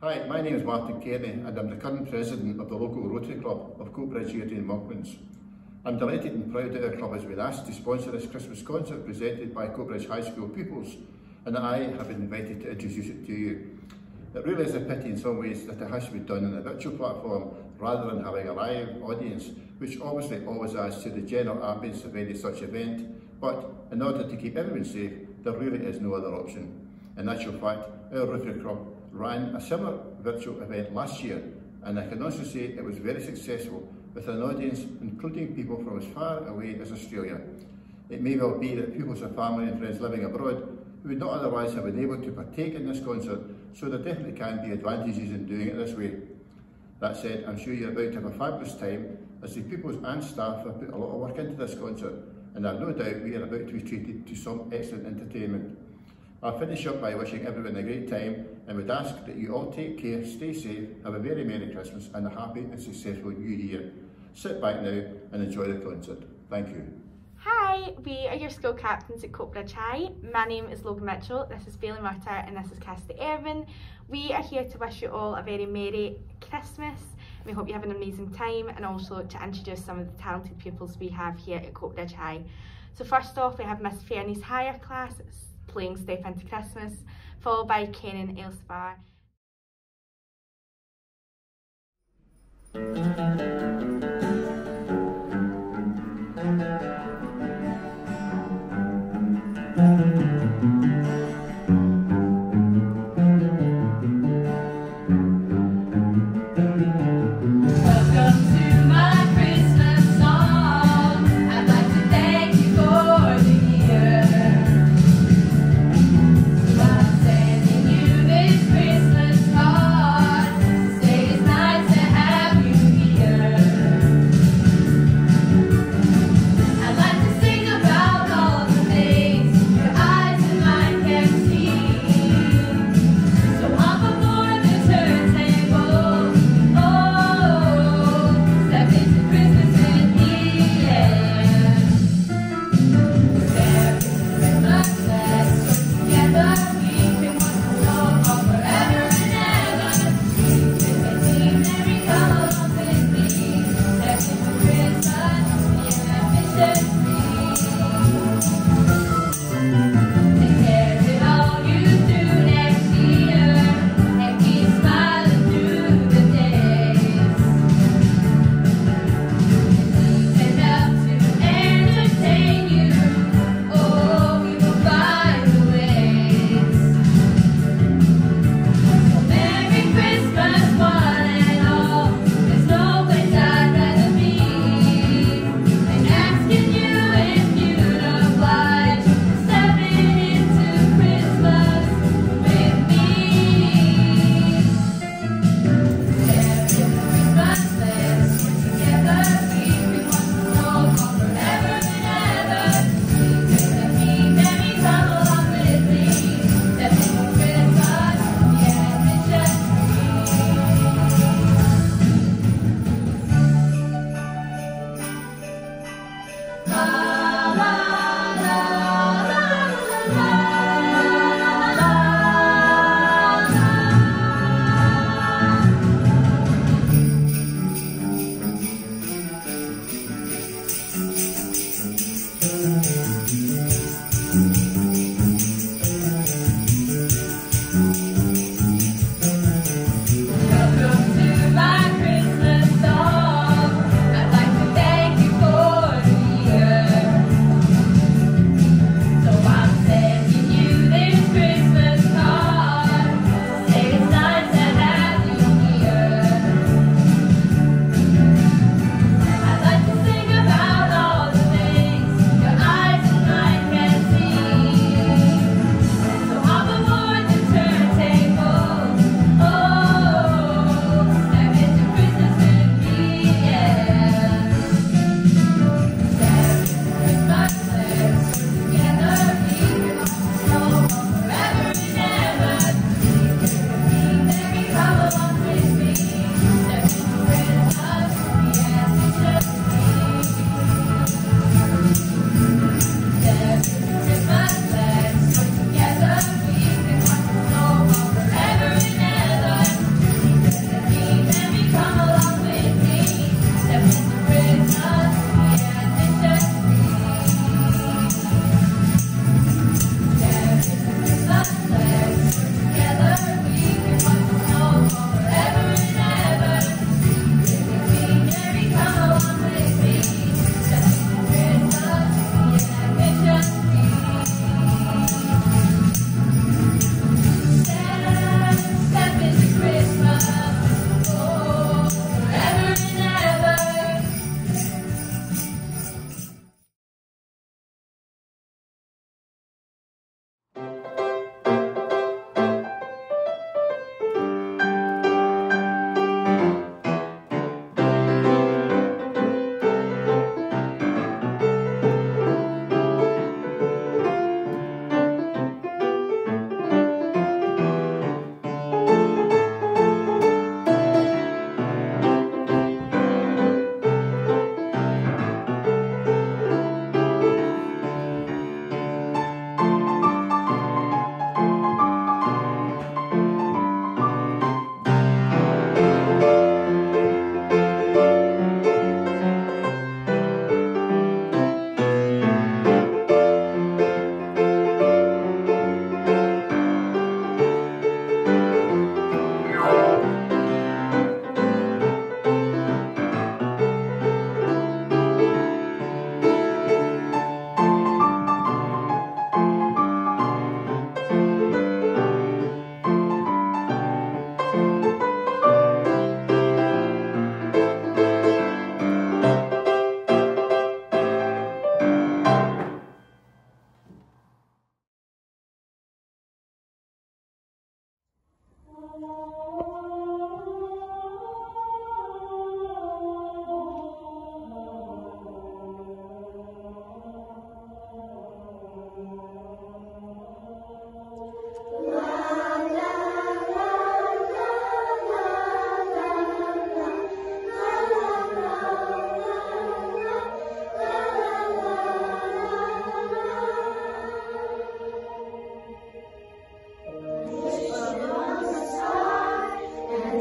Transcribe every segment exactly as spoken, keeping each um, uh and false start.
Hi, my name is Martin Carey and I'm the current president of the local Rotary Club of Coatbridge here in Monklands. I'm delighted and proud that our club has been asked to sponsor this Christmas concert presented by Coatbridge High School pupils, and that I have been invited to introduce it to you. It really is a pity in some ways that it has to be done on a virtual platform rather than having a live audience, which obviously always adds to the general ambience of any such event, but in order to keep everyone safe, there really is no other option. In actual fact, our Rotary Club ran a similar virtual event last year, and I can also say it was very successful, with an audience including people from as far away as Australia. It may well be that pupils of family and friends living abroad who would not otherwise have been able to partake in this concert, so there definitely can be advantages in doing it this way. That said, I'm sure you're about to have a fabulous time, as the pupils and staff have put a lot of work into this concert, and I've no doubt we are about to be treated to some excellent entertainment. I'll finish up by wishing everyone a great time and would ask that you all take care, stay safe, have a very Merry Christmas and a happy and successful New Year. Sit back now and enjoy the concert. Thank you. Hi, we are your school captains at Coatbridge High. My name is Logan Mitchell, this is Bailey Mutter and this is Kirsty Irvin. We are here to wish you all a very Merry Christmas. We hope you have an amazing time, and also to introduce some of the talented pupils we have here at Coatbridge High. So first off, we have Miss Fernie's higher class playing Step Into Christmas, followed by Kenan Ailsbar. Christmas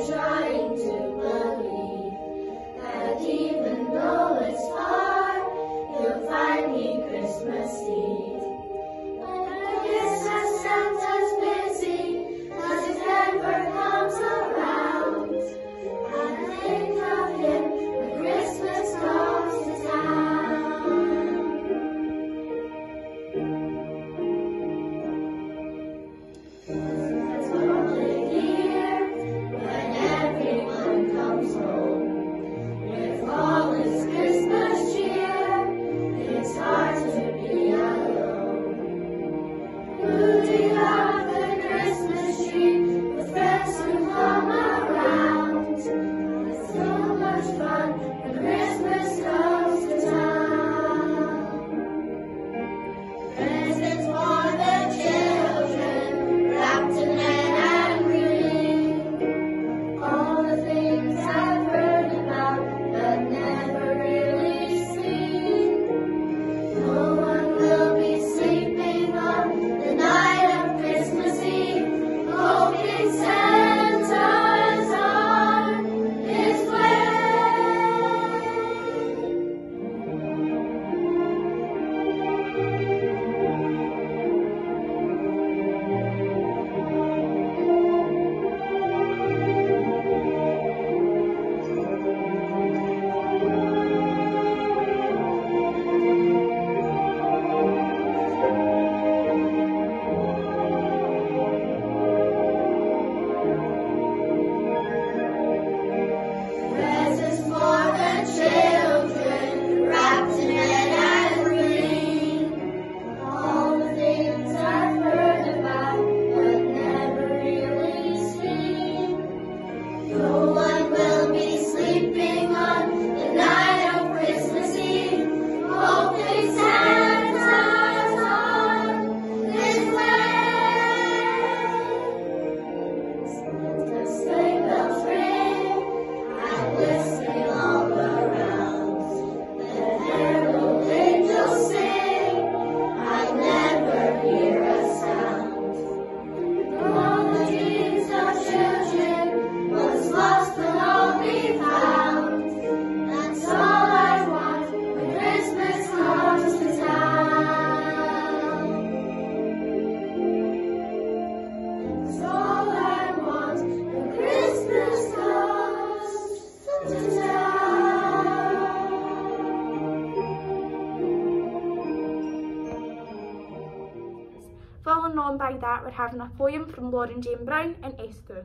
trying to believe that even though it's far, you'll find me Christmas Eve. But I guess that Santa's busy, 'cause it never comes around. I think of him when Christmas comes to town. That's what the year when everyone comes home with all its Christmas cheer. It's hard to be alone. Rooting up the Christmas tree with friends who come around. It's so much fun when Christmas comes to town. Presents for the children, wrapped in red and green. All the things I've heard about, but never really seen. No one will be sleeping on the night of Christmas Eve, hoping Santa's on his way. Presents for the children, wrapped in red and green. All the things I've heard about, but never really seen. No one will be sleeping on the night of Christmas Eve, hoping Santa's on his way. Santa's sleigh bells ring, I'm listening all around. The herald angels sing, I never hear a sound. All the dreams of children, once lost will all be found. That's all I want when Christmas comes to town. That's all I want when Christmas comes to town. Following on by that, we're having a poem from Lauren Jane Brown in S two.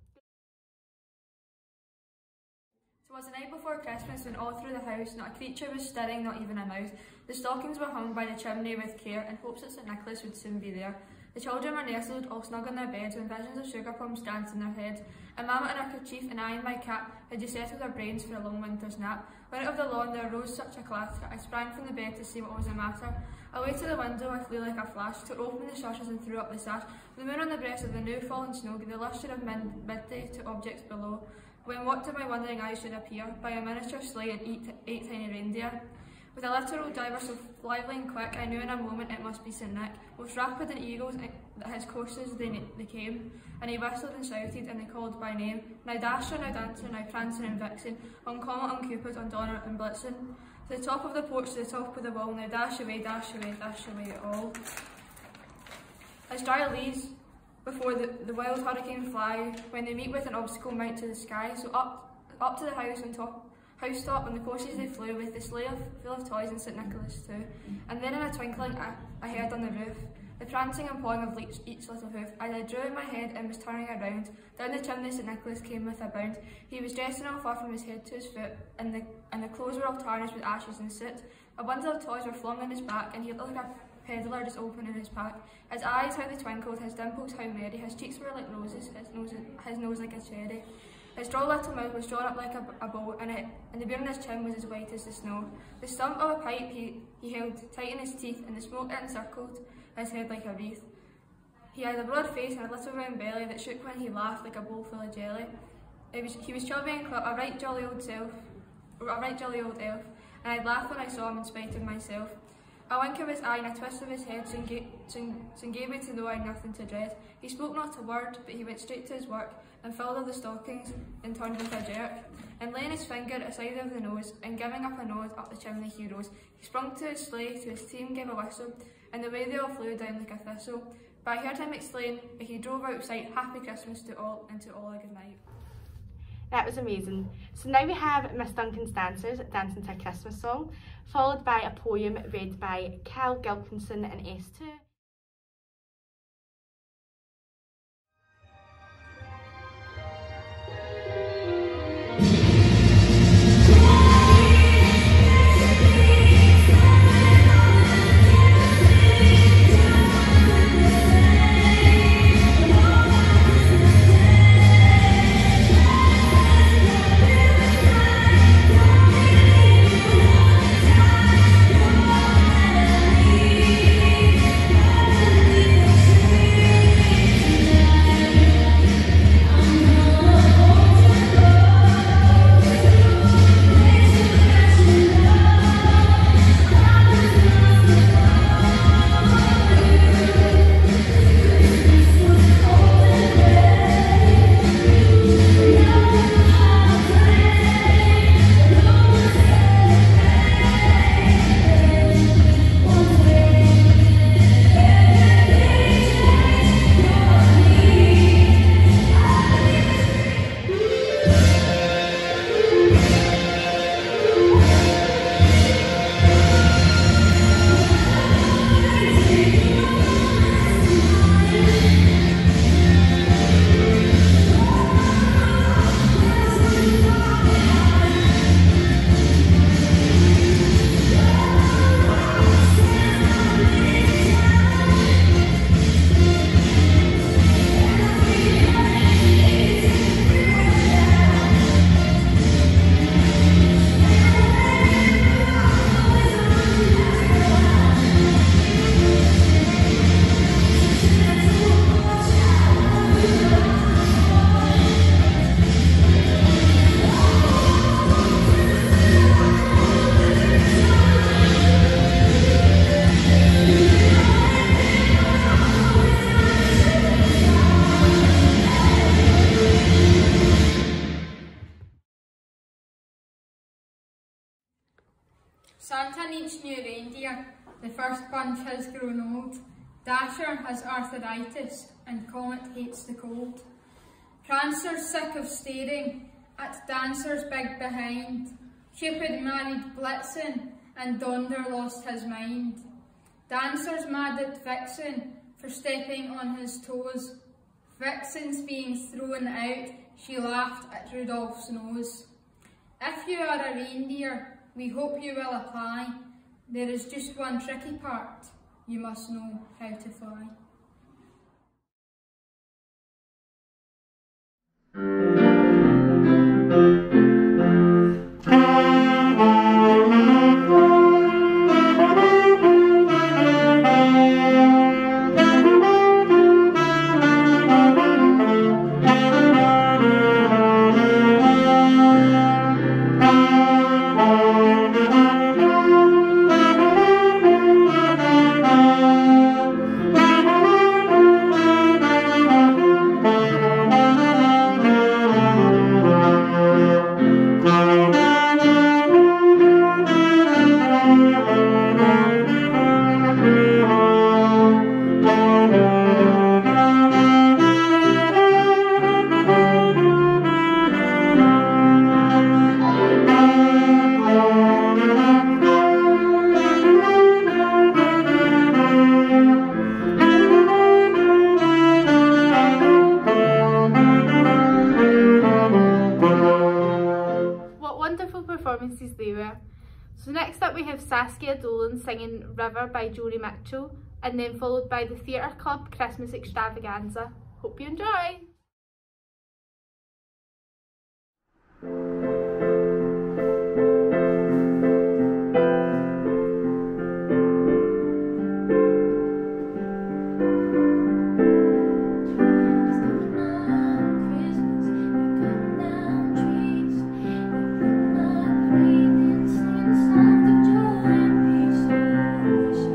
It was the night before Christmas when all through the house not a creature was stirring, not even a mouse. The stockings were hung by the chimney with care in hopes that St Nicholas would soon be there. The children were nestled all snug in their beds when visions of sugar plums danced in their heads, and Mamma in her kerchief and I in my cap had just settled our brains for a long winter's nap. When out of the lawn there arose such a clatter, I sprang from the bed to see what was the matter. Away to the window I flew like a flash, tore open the shutters and threw up the sash. The moon on the breast of the new fallen snow gave the lustre of mid midday to objects below, when what to my wondering eyes should appear, by a miniature sleigh and eight, eight tiny reindeer. With a literal diver so lively and quick, I knew in a moment it must be St Nick. Most rapid than eagles, his courses they, they came, and he whistled and shouted, and they called by name. Now Dasher, now Dancer, now Prancer and Vixen, on Comet, on Cupid, on Donner and Blitzen. To the top of the porch, to the top of the wall, now dash away, dash away, dash away at all. As dry leaves before the, the wild hurricane fly, when they meet with an obstacle mount to the sky, so up, up to the house and top, house top, on the courses they flew, with the sleigh of, full of toys and St Nicholas too. And then in a twinkling I, I heard on the roof the prancing and pawing of each, each little hoof. As I drew in my head and was turning around, down the chimney St Nicholas came with a bound. He was dressed in all fur from his head to his foot, and the, and the clothes were all tarnished with ashes and soot. A bundle of toys were flung on his back, and he looked like a peddler just opening his pack. His eyes, how they twinkled, his dimples, how merry, his cheeks were like roses, his nose, his nose like a cherry. His droll little mouth was drawn up like a, a bow, and, it, and the beard on his chin was as white as the snow. The stump of a pipe he, he held tight in his teeth, and the smoke encircled his head like a wreath. He had a broad face and a little round belly that shook when he laughed like a bowl full of jelly. It was, he was chubby and cl- a right jolly old self, a right jolly old elf, and I'd laugh when I saw him in spite of myself. A wink of his eye and a twist of his head soon gave, soon, soon gave me to know I had nothing to dread. He spoke not a word, but he went straight to his work and filled all the stockings and turned with a jerk. And laying his finger aside of the nose and giving up a nod up the chimney he rose. He sprung to his sleigh, to his team gave a whistle, and away they all flew down like a thistle. But I heard him exclaim as he drove out of sight, "Happy Christmas to all, and to all a good night." That was amazing. So now we have Miss Duncan's dancers dancing to a Christmas song, followed by a poem read by Cal Gilkinson in S two. Santa needs new reindeer, the first bunch has grown old. Dasher has arthritis and Comet hates the cold. Prancer's sick of staring at Dancer's big behind. Cupid married Blitzen and Donder lost his mind. Dancer's mad at Vixen for stepping on his toes. Vixen's being thrown out, she laughed at Rudolph's nose. If you are a reindeer, we hope you will apply. There is just one tricky part, you must know how to fly. Performances they were. So next up we have Saskia Dolan singing River by Joni Mitchell, and then followed by the Theatre Club Christmas Extravaganza. Hope you enjoy! Of joy and peace.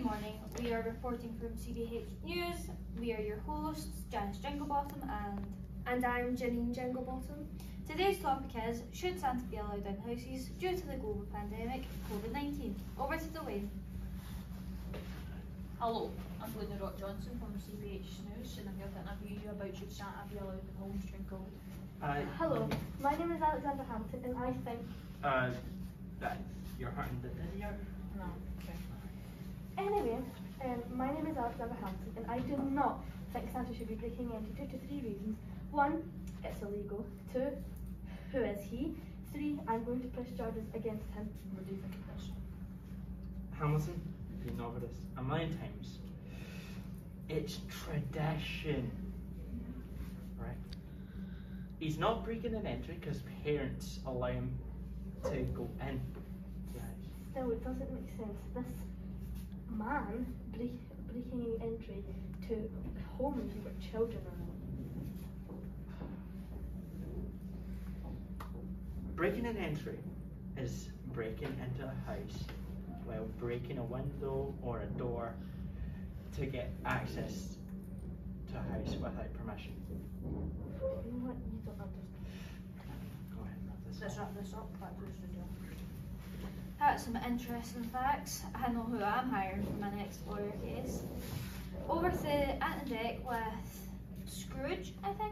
morning. We are reporting from C B H News. We are your hosts, Janice Jinglebottom and... And I'm Janine Jinglebottom. Today's topic is, should Santa be allowed in houses due to the global pandemic, COVID nineteen? Over to Dwayne. Hello, I'm Glenn Rock Johnson from C B H News and I'm here to interview you about should Santa be allowed in homes during COVID. Uh, Hello, my name is Alexander Hampton and I think... uh, that you're hurting the video? No, okay. Anyway, um, my name is Alexander Hampton and I do not think Santa should be breaking into two to three reasons. One, it's illegal. Two, who is he? Three, I'm going to press charges against him. What do you think of this? Hamilton, you've been over this a million times. It's tradition, right? He's not breaking an entry because parents allow him to go in. Still, it doesn't make sense. This man break, breaking entry to homes where children are in. Breaking an entry is breaking into a house while breaking a window or a door to get access to a house without permission. You know what? You don't understand. Go ahead, wrap this Let's up. wrap this up, back to the studio. That's some interesting facts. I know who I'm hiring for my next lawyer case. Over to Ant and Deck with Scrooge, I think.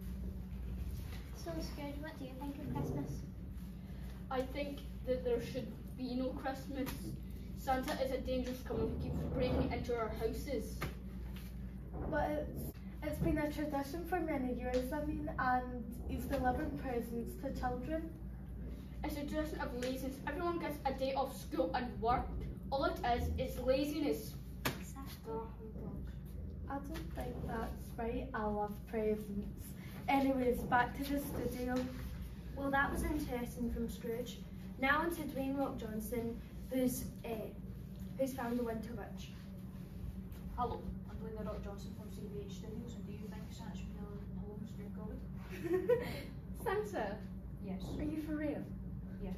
So Scrooge, what do you think of Christmas? I think that there should be no Christmas. Santa is a dangerous coming who keeps breaking into our houses. But it's, it's been a tradition for many years, I mean, and he's delivering presents to children. It's a tradition of laziness. Everyone gets a day off school and work. All it is is laziness. I don't think that's right. I love presents. Anyways, back to the studio. Well, that was interesting from Scrooge. Now on to Dwayne Rock Johnson, who's uh, who's found the Winter Witch. Hello, I'm Glenn Rock Johnson from C B H Studios and do you think Santa should be allowed in homes during COVID? Santa, Yes. are you for real? Yes.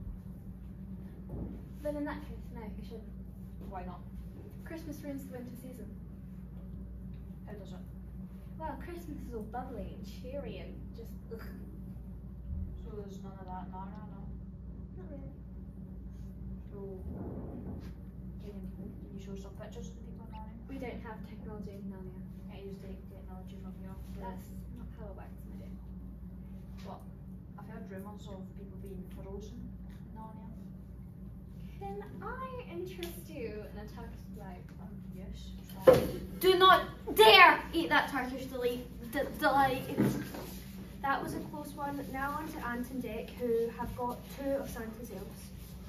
Then in that case, no, he shouldn't. Why not? Christmas ruins the winter season. How does it? Well, Christmas is all bubbly and cheery and just ugh. So there's none of that in Narnia, no? Not really. So, can you, can you show some pictures of the people in Narnia? We don't have technology in Narnia. I use the technology from here. That's not how it works, my dear. What? I've heard rumours of people being frozen in Narnia. Can I interest you in a Turkish delight? Um, yes. Do not dare eat that Turkish delight. D delight. That was a close one. Now on to Ant and Deck, who have got two of Santa's elves.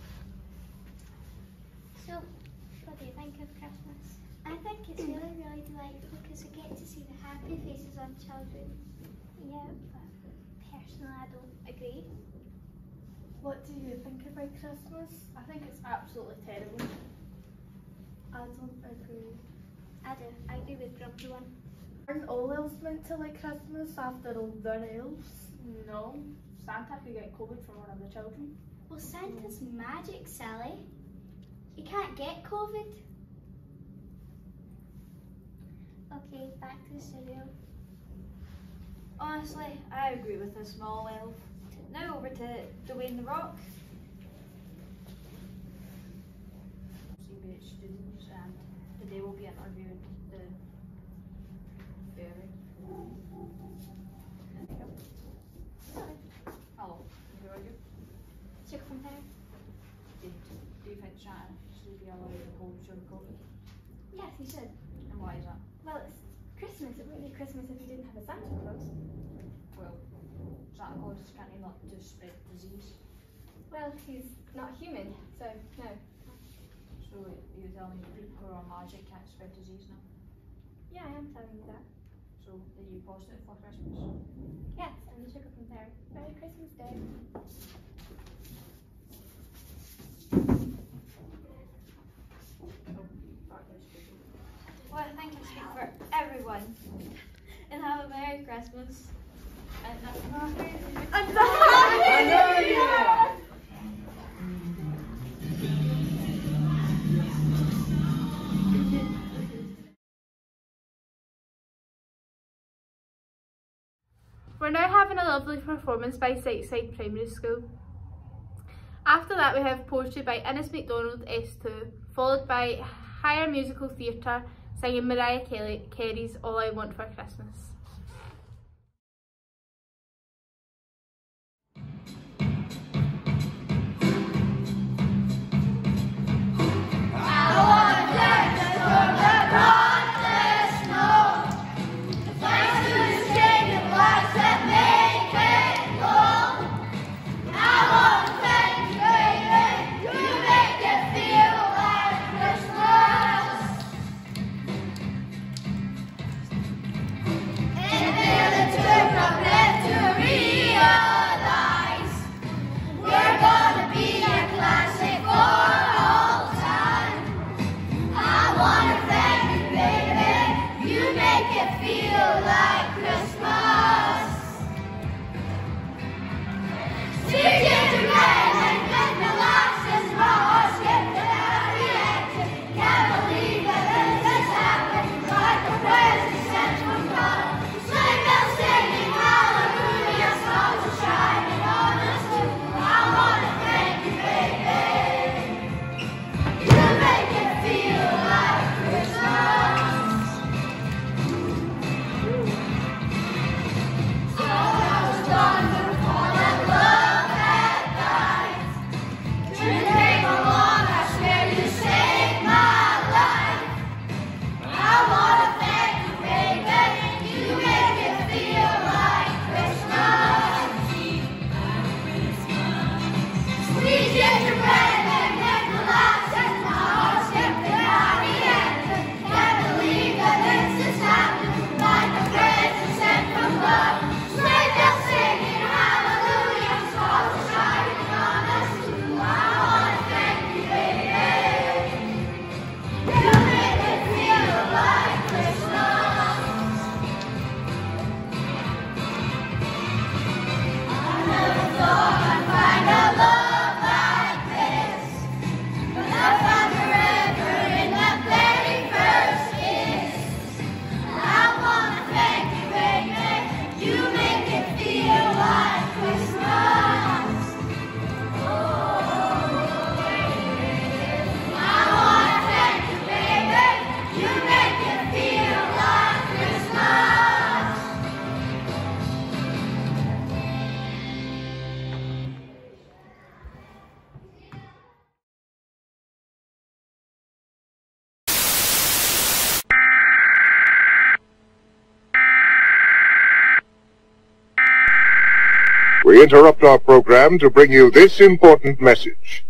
So, what do you think of Christmas? I think it's really, really delightful because I get to see the happy faces of children. Yeah, but personally I don't agree. What do you think about Christmas? I think it's absolutely terrible. I don't agree. I do. I agree with Grumpy One. Aren't all elves meant to like Christmas after all they're elves? No, Santa could get COVID from one of the children. Well, Santa's magic, Sally. You can't get COVID. Okay, back to the studio. Honestly, I agree with the small elf. Now over to Dwayne the Rock. C B H Studios and today we'll be interviewing the fairy. Hello, who are you? Check from there. Do, do you think Santa should be allowed in homes during COVID? Yes, you should. And why is that? Well, it's Christmas. It wouldn't be Christmas if you didn't have a Santa Claus. Well, Santa Claus can't he not to spread disease? Well, he's not human, so no. So you're telling me people who are magic can't spread disease now? Yeah, I am telling you that. So are you positive for Christmas? Yes, and the sugar from there. Merry Christmas Day. Well, I think I speak for everyone. And have a Merry Christmas. And a Happy I know you! We're now having a lovely performance by Siteside Primary School. After that we have poetry by Innes MacDonald S two, followed by higher musical theatre singing Mariah Kelly, Carey's All I Want for Christmas. We interrupt our program to bring you this important message.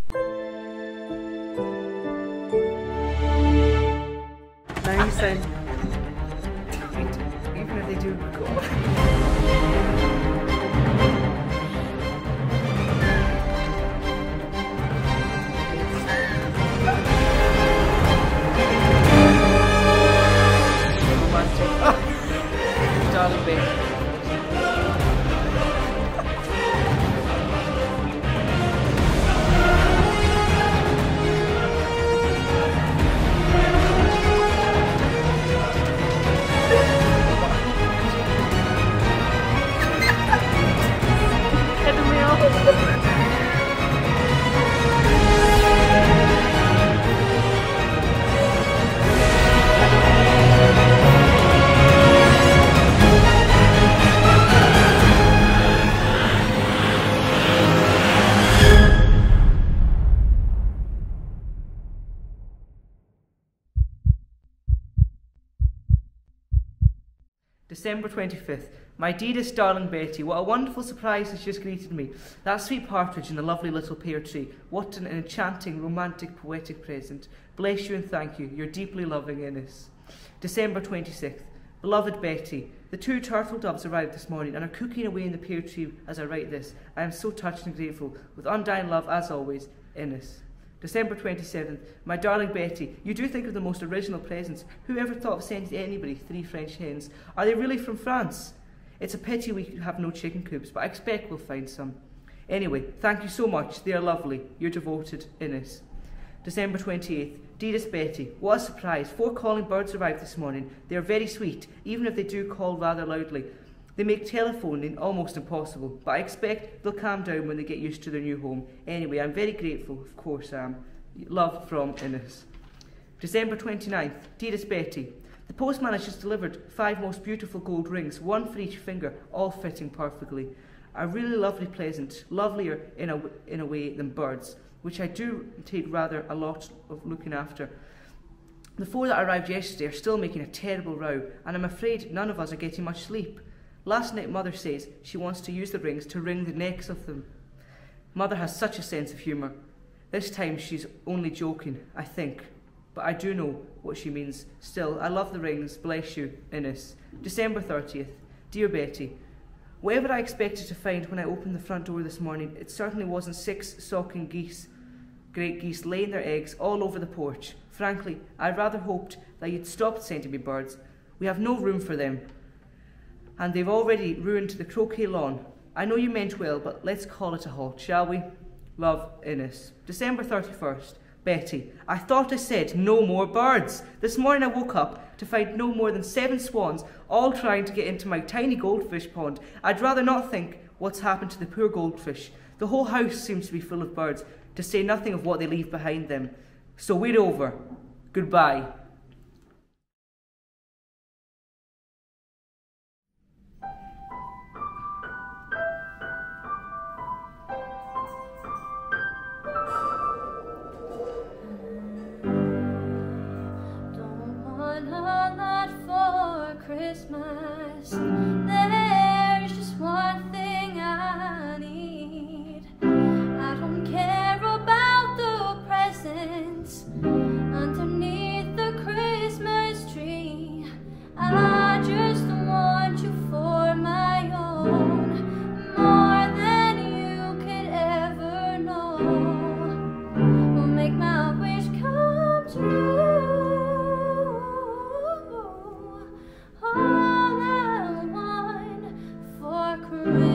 Now you sound sweet, even if they do go. Darling baby. December twenty-fifth. My dearest darling Betty, what a wonderful surprise has just greeted me. That sweet partridge and the lovely little pear tree. What an enchanting, romantic, poetic present. Bless you and thank you, your deeply loving Innes. December twenty-sixth. Beloved Betty, the two turtle doves arrived this morning and are cooking away in the pear tree as I write this. I am so touched and grateful. With undying love, as always, Innes. December twenty-seventh. My darling Betty, you do think of the most original presents. Who ever thought of sending anybody three French hens? Are they really from France? It's a pity we have no chicken coops, but I expect we'll find some. Anyway, thank you so much. They are lovely. Your devoted Innes. December twenty-eighth. Dearest Betty, what a surprise. Four calling birds arrived this morning. They are very sweet, even if they do call rather loudly. They make telephoning almost impossible, but I expect they'll calm down when they get used to their new home. Anyway, I'm very grateful, of course I am. Love from Innes. December twenty-ninth, Dearest Betty, the postman has just delivered five most beautiful gold rings, one for each finger, all fitting perfectly. A really lovely present, lovelier in a, in a way than birds, which I do take rather a lot of looking after. The four that arrived yesterday are still making a terrible row, and I'm afraid none of us are getting much sleep. Last night Mother says she wants to use the rings to wring the necks of them. Mother has such a sense of humour. This time she's only joking, I think, but I do know what she means. Still, I love the rings, bless you, Innes. December thirtieth, Dear Betty, whatever I expected to find when I opened the front door this morning, it certainly wasn't six socking geese, great geese laying their eggs all over the porch. Frankly, I rather hoped that you'd stopped sending me birds. We have no room for them, and they've already ruined the croquet lawn. I know you meant well, but let's call it a halt, shall we? Love, Innes. December thirty-first, Betty, I thought I said no more birds. This morning I woke up to find no more than seven swans all trying to get into my tiny goldfish pond. I'd rather not think what's happened to the poor goldfish. The whole house seems to be full of birds, to say nothing of what they leave behind them. So we're over. Goodbye. Christmas, there's just one thing I need. I don't care about the presents underneath the Christmas tree. I just want you for my own, more than you could ever know. Will make my wish come true. All I want for Christmas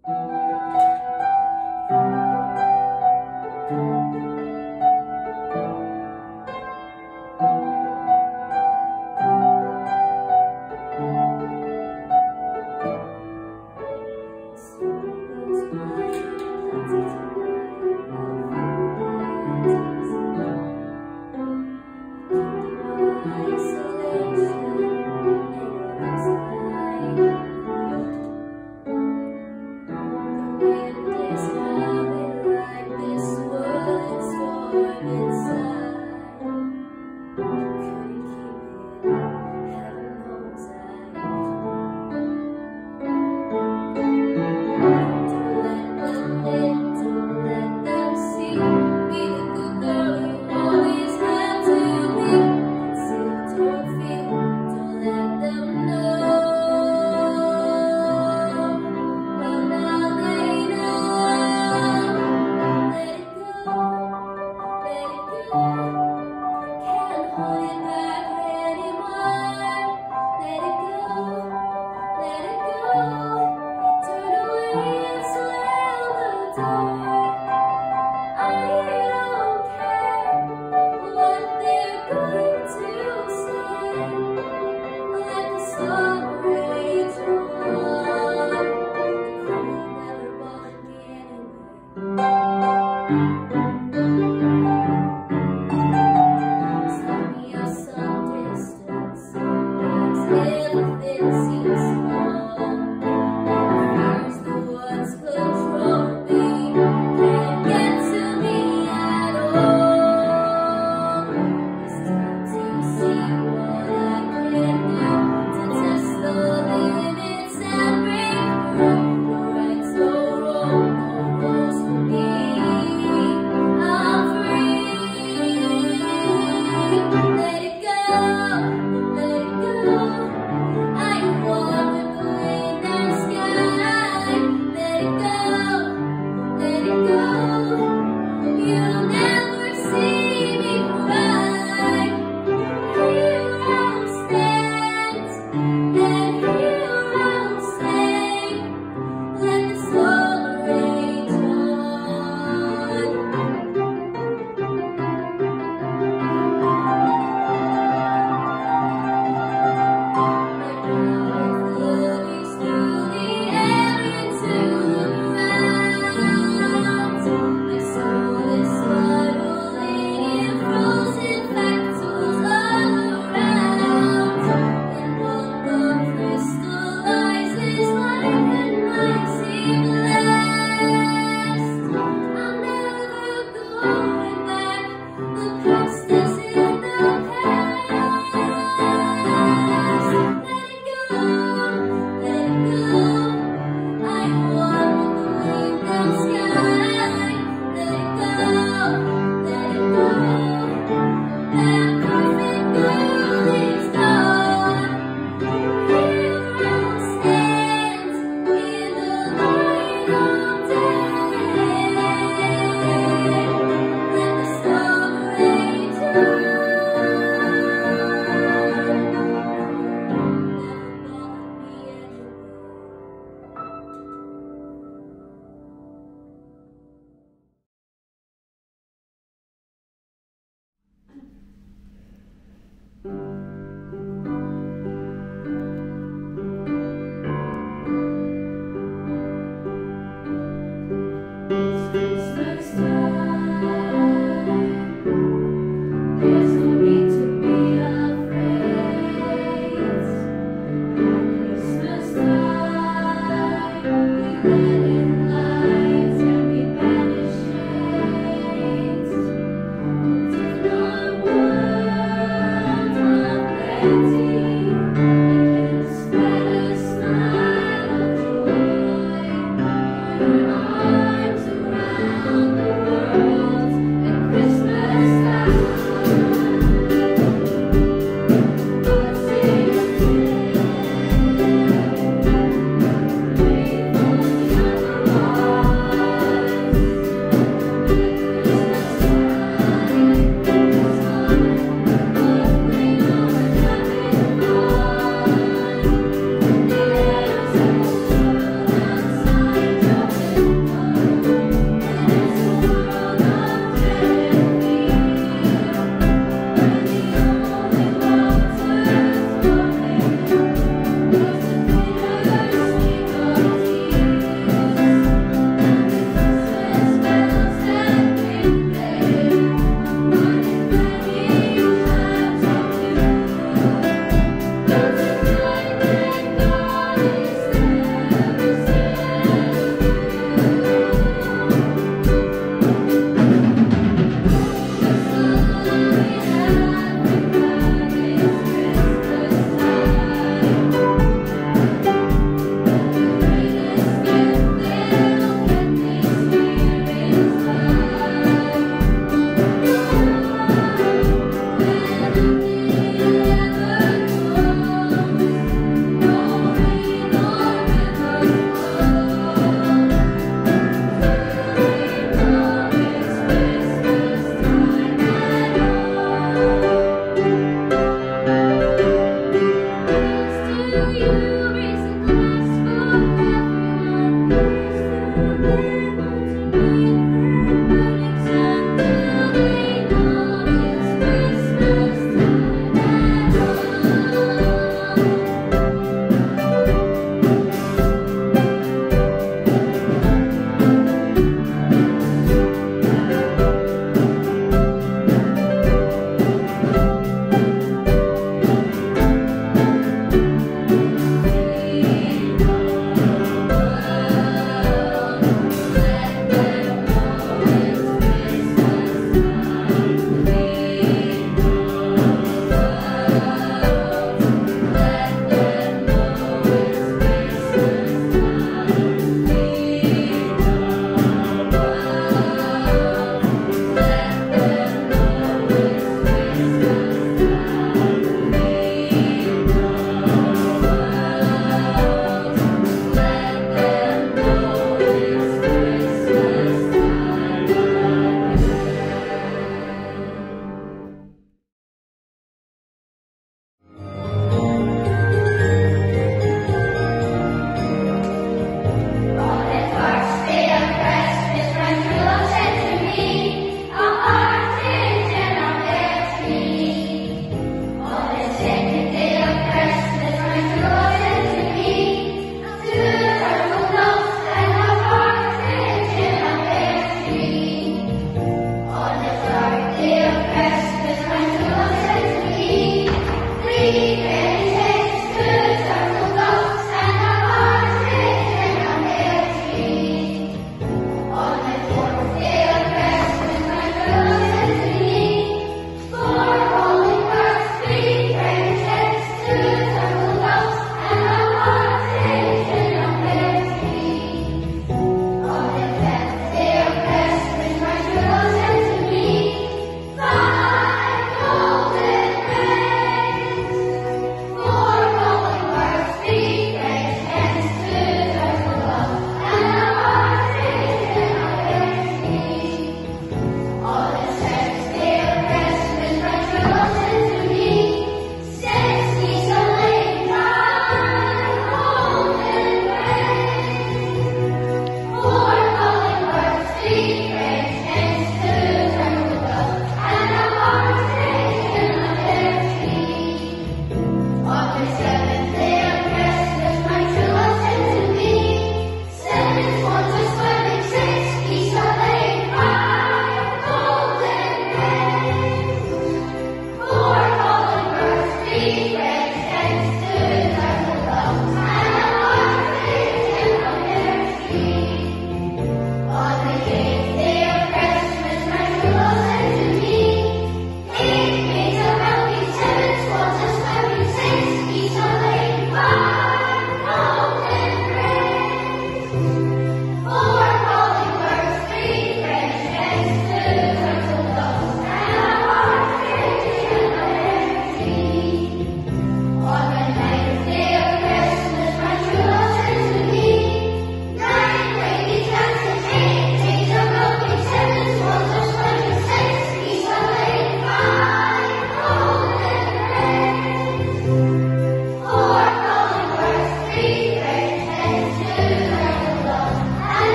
Let it go, let it go. I want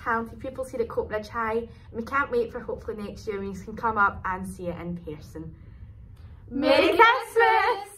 talented pupils here at Coatbridge High, and we can't wait for hopefully next year when you can come up and see it in person. Merry Christmas!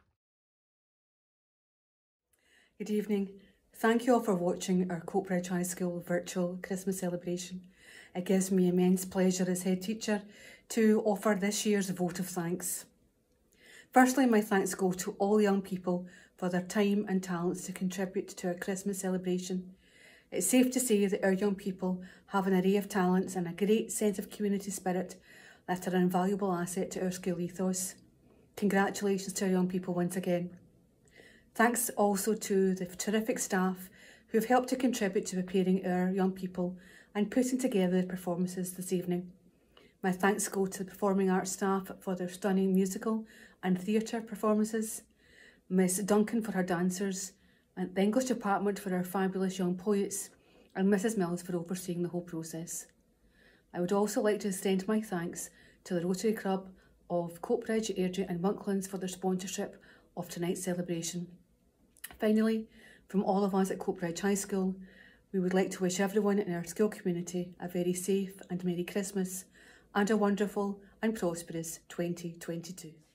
Good evening. Thank you all for watching our Coatbridge High School virtual Christmas celebration. It gives me immense pleasure as head teacher to offer this year's vote of thanks. Firstly, my thanks go to all young people for their time and talents to contribute to our Christmas celebration. It's safe to say that our young people have an array of talents and a great sense of community spirit that are an invaluable asset to our school ethos. Congratulations to our young people once again. Thanks also to the terrific staff who have helped to contribute to preparing our young people and putting together the performances this evening. My thanks go to the performing arts staff for their stunning musical and theatre performances, Miss Duncan for her dancers, and the English department for our fabulous young poets, and Missus Mills for overseeing the whole process. I would also like to extend my thanks to the Rotary Club of Coatbridge, Airdrie and Monklands for their sponsorship of tonight's celebration. Finally, from all of us at Coatbridge High School, we would like to wish everyone in our school community a very safe and Merry Christmas and a wonderful and prosperous twenty twenty-two.